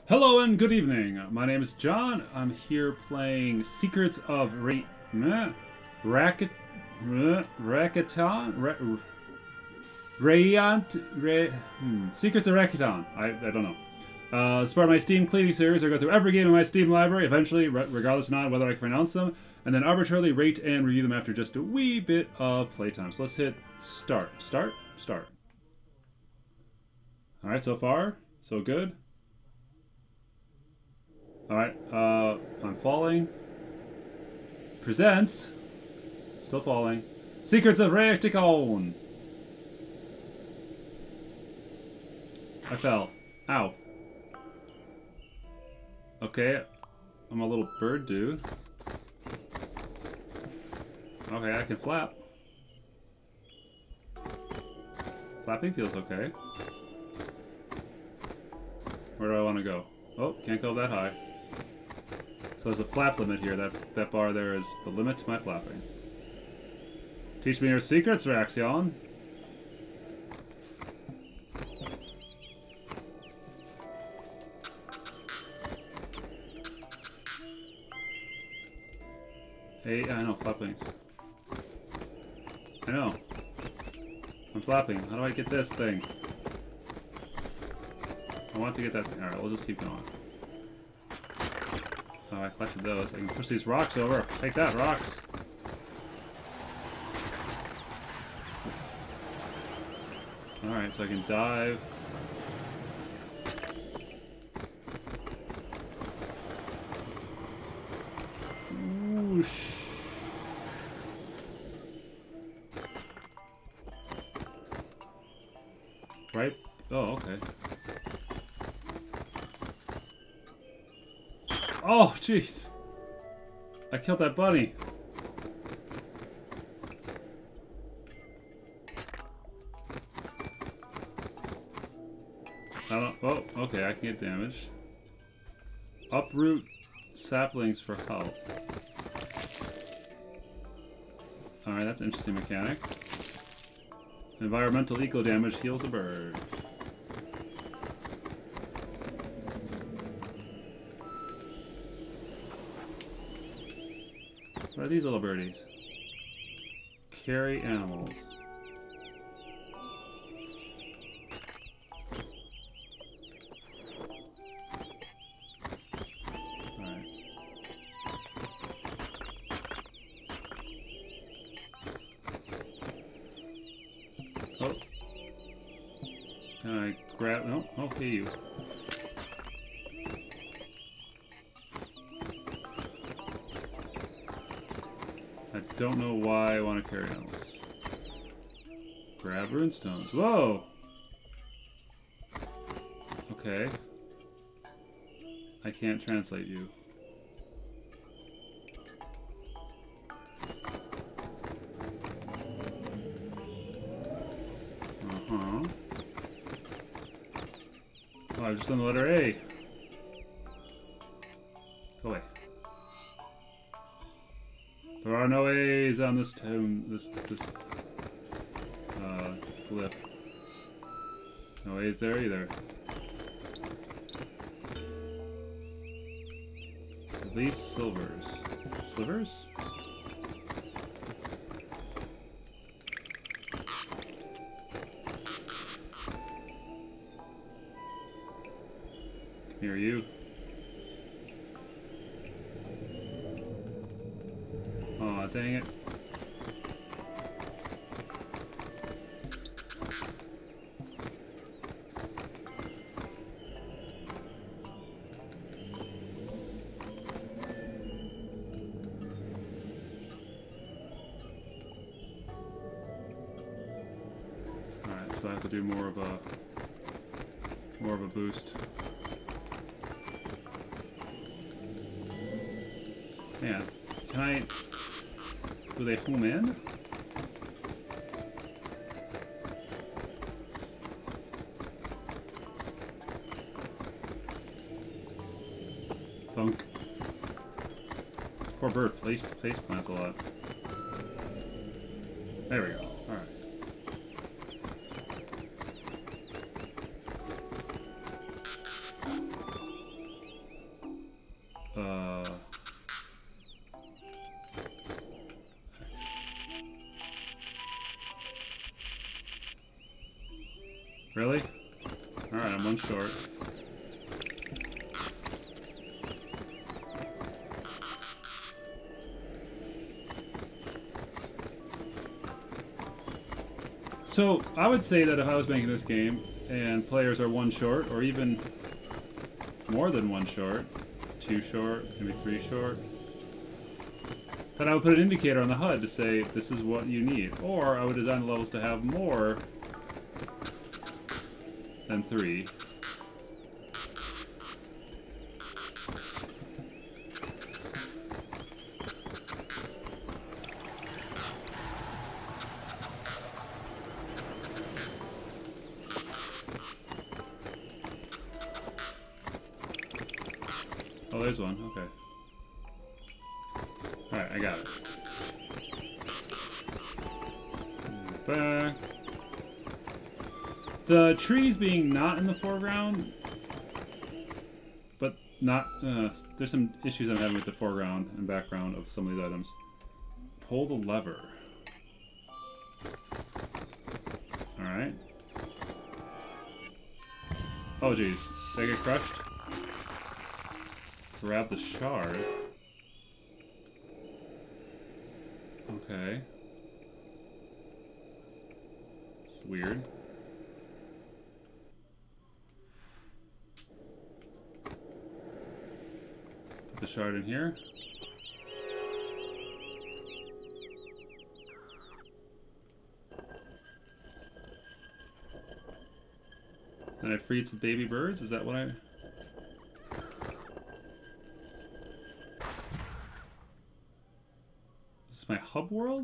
Hello and good evening. My name is John. I'm here playing Secrets of Rætikon. Secrets of Rætikon. I don't know. As part of my Steam cleaning series, I go through every game in my Steam library, eventually, regardless of not whether I can pronounce them, and then arbitrarily rate and review them after just a wee bit of playtime. So let's hit start. Start. Alright, so far, so good. Alright, I'm falling. Presents. Still falling. Secrets of Rætikon. I fell. Ow. Okay, I'm a little bird dude. Okay, I can flap. Flapping feels okay. Where do I want to go? Oh, can't go that high. So there's a flap limit here. That bar there is the limit to my flapping. Teach me your secrets, Rætikon. Hey, I know, flappings. I know. I'm flapping. How do I get this thing? I want to get that thing. Alright, we'll just keep going. Oh, I collected those. I can push these rocks over. Take that, rocks! Alright, so I can dive. Whoosh. Right? Oh, okay. Oh, jeez. I killed that bunny. I don't... Oh, okay, I can get damaged. Uproot saplings for health. Alright, that's an interesting mechanic. Environmental eco damage heals a bird. What are these little birdies? Carry animals. Alright. Oh. Can I grab... No? Oh, hey you. I don't know why I want to carry animals. Grab runestones. Whoa! Okay. I can't translate you. Uh-huh. Oh, I'm just on the letter A. Go away. There are no A's on this tomb, this glyph. No A's there either. At least silvers. Slivers? Come here, you. Aw, dang it. Alright, so I have to do more of a boost. Man, can I... Do they home in? Thunk. This poor bird face plants a lot. There we go. Alright. Really? Alright, I'm one short. So, I would say that if I was making this game, and players are one short, or even more than one short, 2 short, maybe 3 short, then I would put an indicator on the HUD to say, this is what you need. Or I would design the levels to have more than 3. Oh, there's one. Okay. Alright, I got it. Back. The trees being not in the foreground, but not... there's some issues I'm having with the foreground and background of some of these items. Pull the lever. Alright. Oh, jeez. Did I get crushed? Grab the shard. Okay. It's weird. Put the shard in here. And I freed some baby birds? Is that what I... This is my hub world?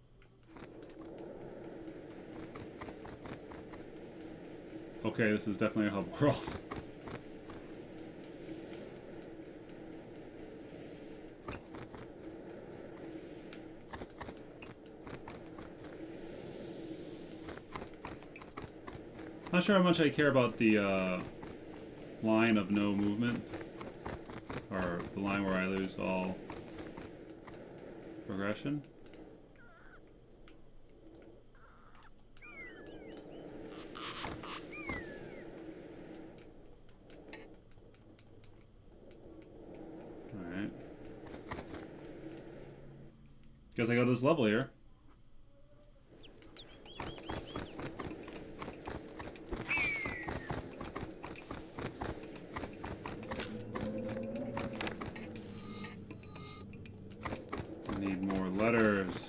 Okay, this is definitely a hub world. Not sure how much I care about the line of no movement, or the line where I lose all progression. Alright. Guess I go to this level here. Need more letters.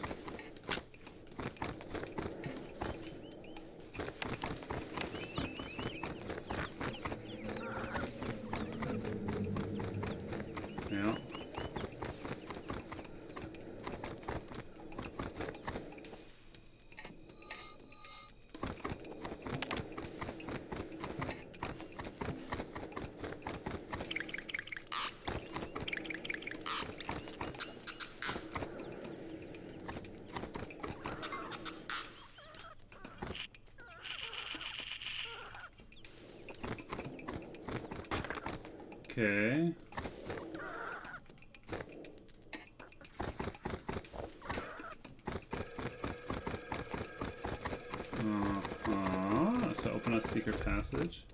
Yeah. Okay. So open a secret passage.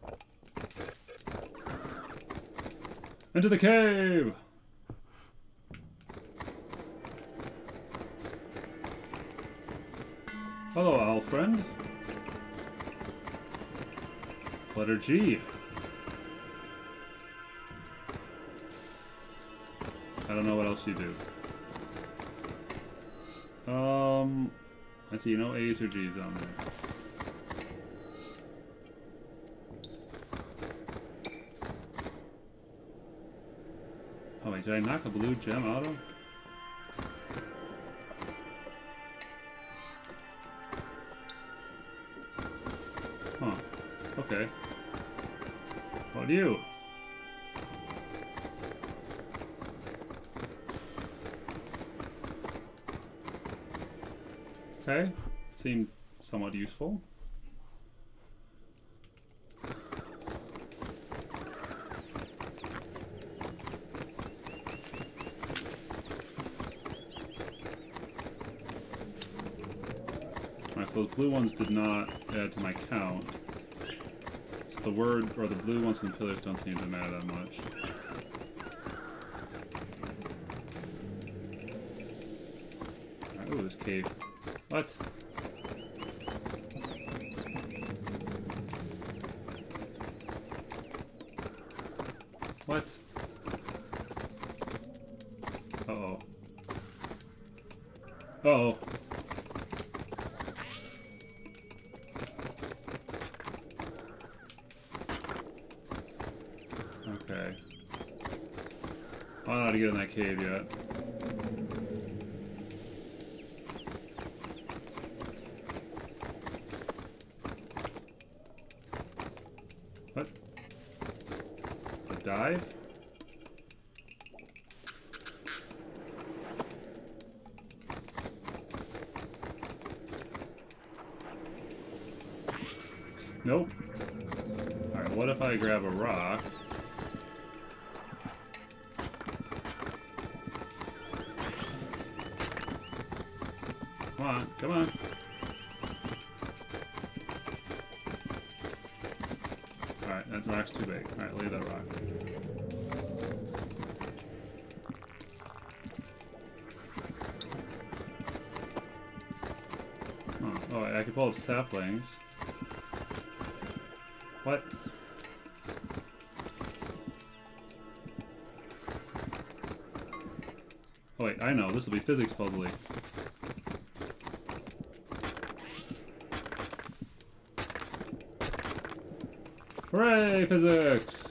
Into the cave! Hello, owl friend. Letter G. I don't know what else you do. I see no A's or G's on there. Oh wait, did I knock a blue gem out of? Huh. Okay. What do you? Okay, seemed somewhat useful. so those blue ones did not add to my count. So the word, or the blue ones from the pillars don't seem to matter that much. Alright, ooh, this cave. What? What? Uh-oh. Uh-oh. Okay. I don't know how to get in that cave yet. What? A dive? Nope. Alright, what if I grab a rock? Come on, come on. Alright, that rock's too big. Alright, leave that rock. Oh, I can pull up saplings. What? Oh wait, I know. This will be physics puzzly. Hooray, physics!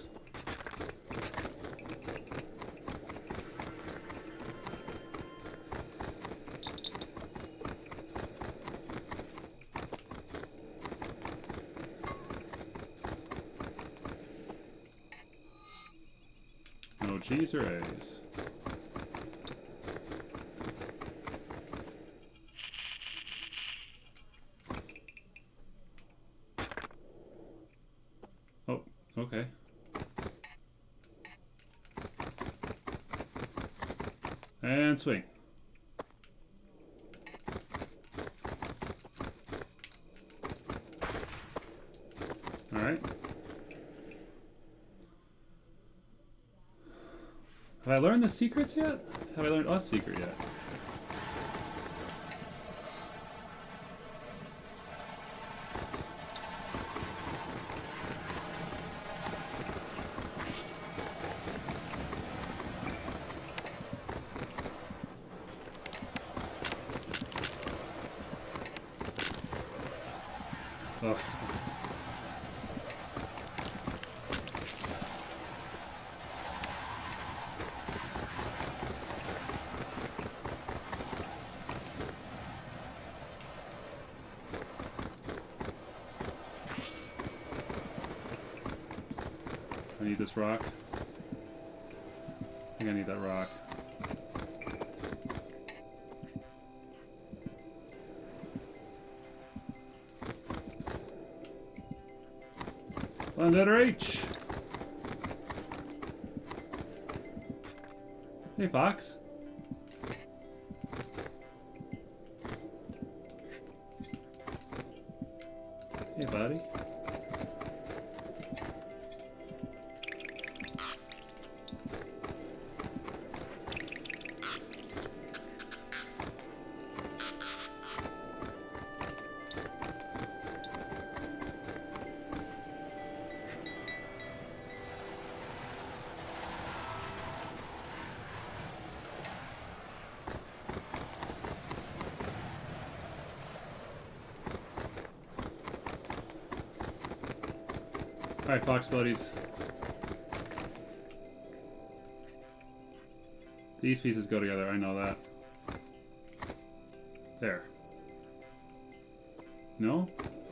No G's or A's. Oh, okay. And swing. All right. Have I learned the secrets yet? Have I learned a secret yet? Oh. I need this rock. I think I need that rock. Letter H. Hey, Fox. Hey, buddy. Alright, Fox buddies. These pieces go together, I know that. There. No?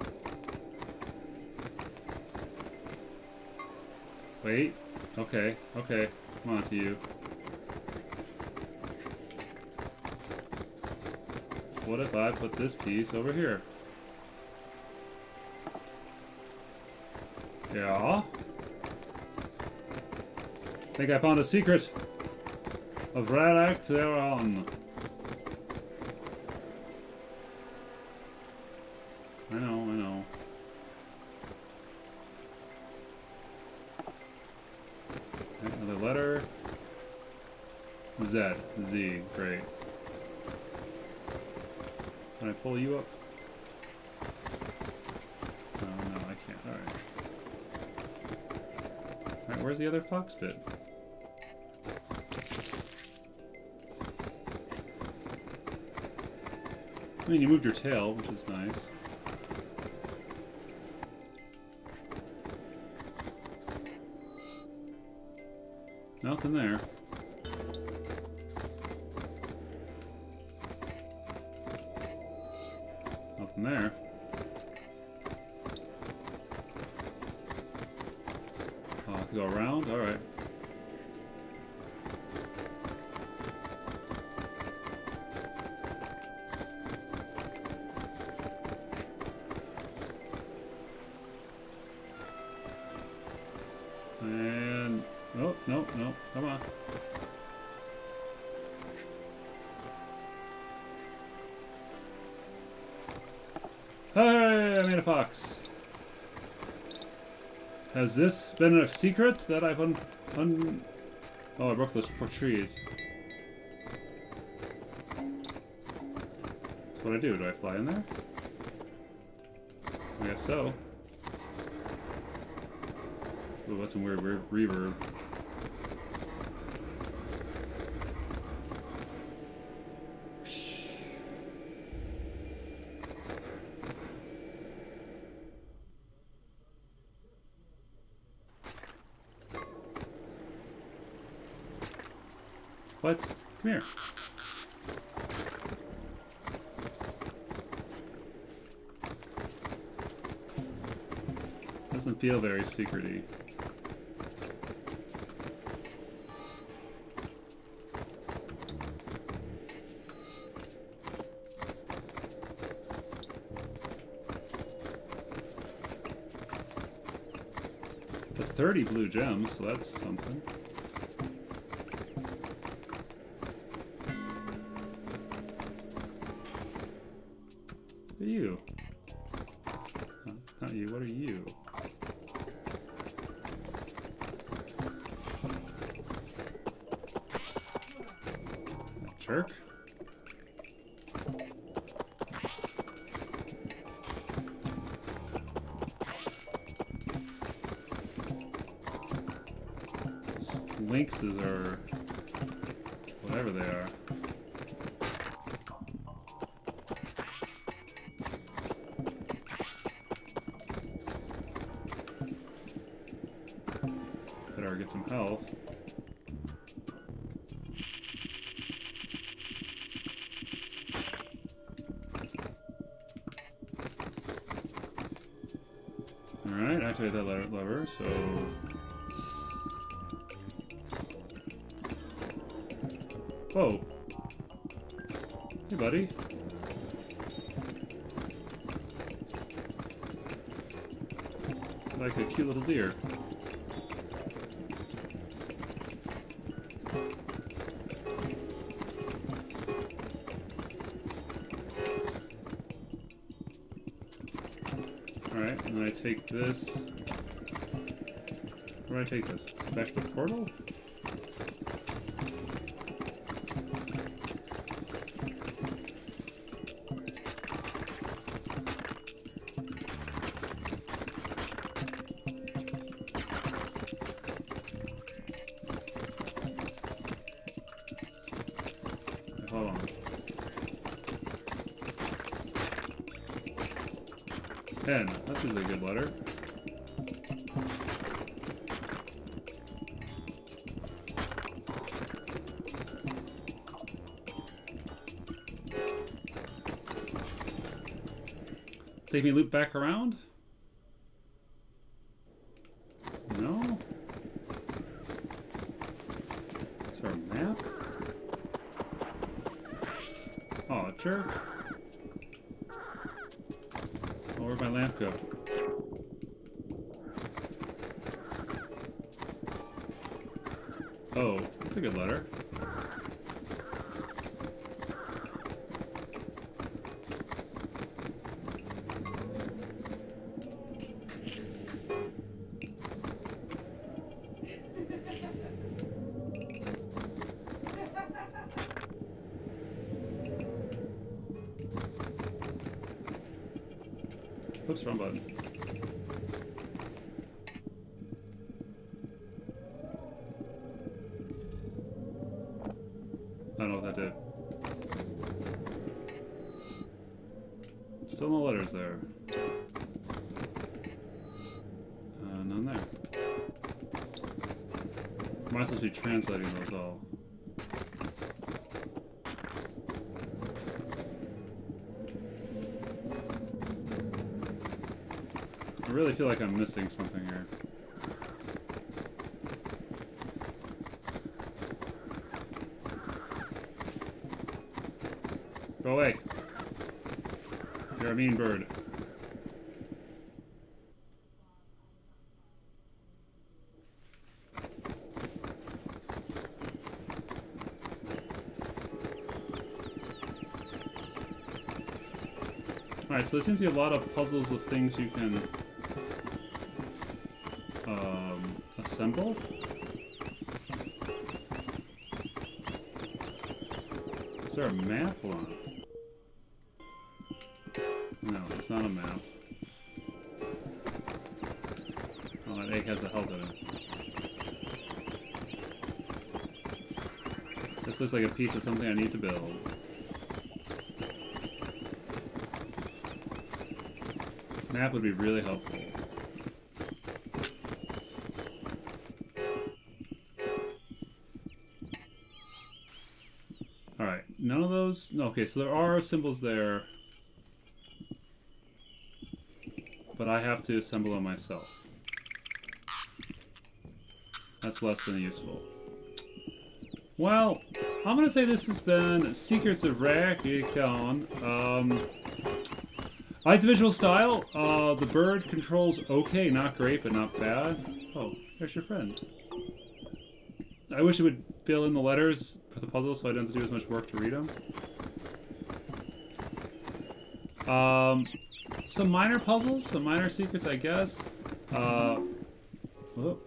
Wait. Okay, okay. Come on to you. What if I put this piece over here? Yeah. I think I found a secret of Rætikon. Another letter. Z. Z. Great. Can I pull you up? Oh, no, I can't. Alright. Alright, where's the other fox bit? I mean, you moved your tail, which is nice. Nothing there. Nothing there. I'll have to go around? Alright. And... Nope, nope, nope. Come on. Hey, I made a fox. Has this been a secret that I've Oh, I broke those poor trees. That's what I do. Do I fly in there? I guess so. Ooh, that's some weird reverb. What? Come here. Doesn't feel very secret-y. The 30 blue gems, so that's something. What are you? Not you, what are you? That jerk. Lynxes are whatever they are. Better get some health. Alright, activate that lever, so... Whoa. Hey, buddy. Like a cute little deer. Alright, and then I take this. Where do I take this? Back to the portal? Hold on. 10. That is a good letter. Take me loop back around? No? Is there a map? Oh, jerk. Oh, where'd my lamp go? Oh, that's a good letter. Oops, wrong button. I don't know what that did. Still no letters there. None there. Am I supposed to be translating those all? I really feel like I'm missing something here. Go away. You're a mean bird. Alright, so there seems to be a lot of puzzles of things you can assemble. Is there a map? Hold on. No, it's not a map. Oh, that egg has a health in it. This looks like a piece of something I need to build. Map would be really helpful. Alright, none of those... No, okay, so there are symbols there. But I have to assemble them myself. That's less than useful. Well, I'm gonna say this has been Secrets of Rætikon. I like the visual style. The bird controls okay, not great, but not bad. Oh, there's your friend. I wish it would fill in the letters for the puzzle so I don't have to do as much work to read them. Some minor puzzles, some minor secrets, I guess. Whoop.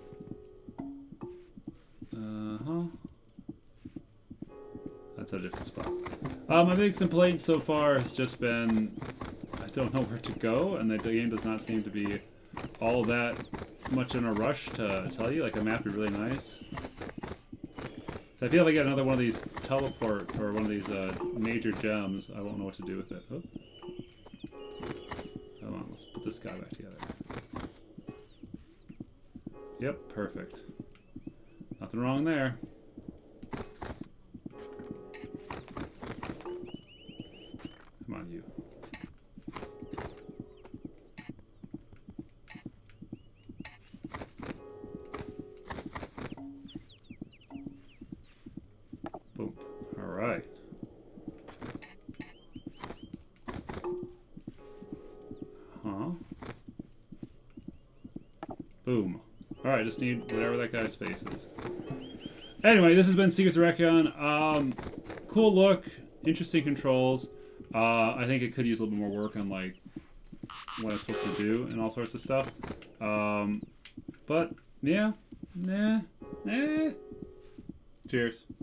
That's a different spot. My biggest complaint so far has just been I don't know where to go, and the game does not seem to be all that much in a rush to tell you. Like, a map would be really nice. So I feel if I get another one of these teleport, or one of these major gems, I won't know what to do with it. Oh. Hold on, let's put this guy back together. Yep, perfect. Nothing wrong there. Come on, you. Boom. All right. Huh? Boom. Alright, just need whatever that guy's face is. Anyway, this has been Secrets of Rætikon. Cool look, interesting controls. I think it could use a little bit more work on, like, what it's supposed to do and all sorts of stuff. But, yeah. Cheers.